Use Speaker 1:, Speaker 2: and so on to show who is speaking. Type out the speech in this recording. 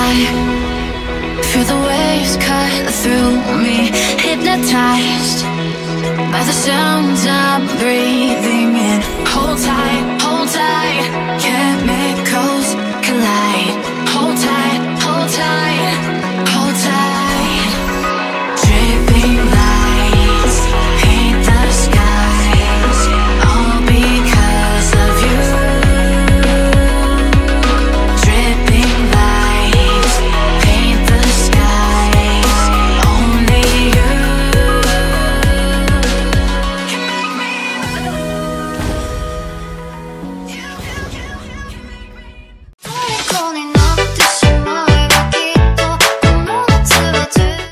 Speaker 1: high. Feel the waves cut through me, hypnotized by the sounds I'm breathing in. Hold tight, chemicals collide. Hold tight,